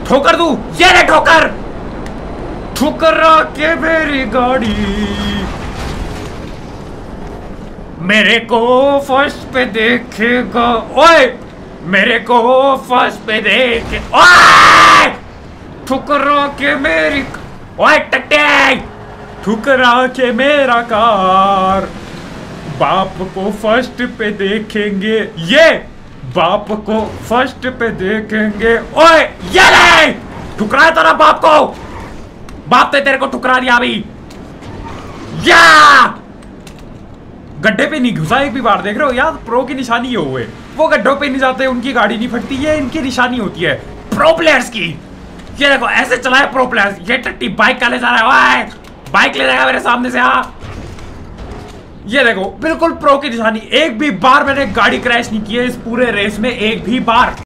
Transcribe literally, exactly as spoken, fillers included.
ठोकर दूं, ये ले ठोकर, ठुकरा के मेरी गाड़ी, मेरे को फर्स्ट पे देखेगा, ओए मेरे को फर्स्ट पे देखे, ओए ठुकरा के मेरी, ओए टट्टे, ठुकरा के मेरा कार, बाप को फर्स्ट पे देखेंगे, ये बाप को फर्स्ट पे देखेंगे, ओए ये ले ठुकराया तो ना बाप को, बाप ने तेरे को ठुकरा दिया अभी, या गड्ढे पे नहीं घुसा एक भी बार, देख रहे हो यार, प्रो की निशानी है हुए, वो गड्ढों पे नहीं जाते, उनकी गाड़ी नहीं फटती, ये इनकी निशानी होती है प्रो प्लेयर्स की। ये देखो ऐसे चलाए प्रो प्लेयर्स, ये टट्टी बाइक का ले जा रहा है, बाइक ले जाएगा मेरे सामने से, हाँ ये देखो बिल्कुल प्रो की निशानी, एक भी बार मैंने गाड़ी क्रैश नहीं की है इस पूरे रेस में, एक भी बार।